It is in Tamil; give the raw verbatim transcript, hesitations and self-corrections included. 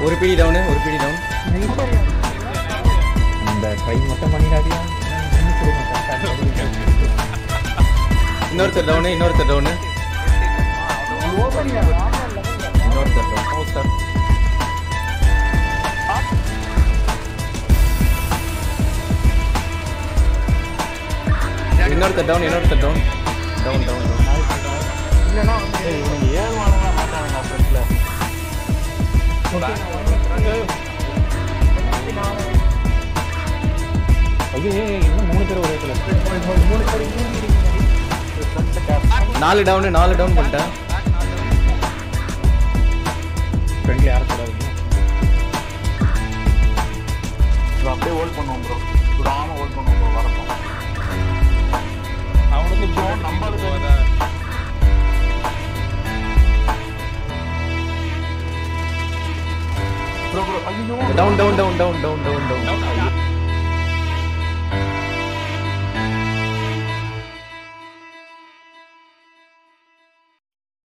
ஒரு பிடி டவுனு ஒரு பிடி டவுன். அந்த ட்ரை மட்டும் பண்ணிடாதியா. இன்னொருத்தர் டவுனு இன்னொருத்தர் டவுனு இன்னொருத்தர் டவுன். ஓ சார் இன்னொருத்தர் டவுன் இன்னொருத்தர் டவுன் டவுன் டவுன் டவுன். இவனுக்கு ஏழு வாழங்க மாட்டாங்க ஃப்ரெண்ட்ல. ஐயோ இன்னும் மூணு பேர் ஒரே நாலு டவுனு நாலு டவுன் பண்ணிட்டேன். ஃப்ரெண்ட்ல யாரும் கூடாது. அப்படியே ஹோல்ட் பண்ணுவோம் ப்ரோ. விடாம ஹோல்ட் பண்ணுவோம் ப்ரோ. வரப்போம் அவனுக்கு ப்ரோ நம்பருக்கு ப்ரோ ப்ரோ ஐயோ down down down down down down down.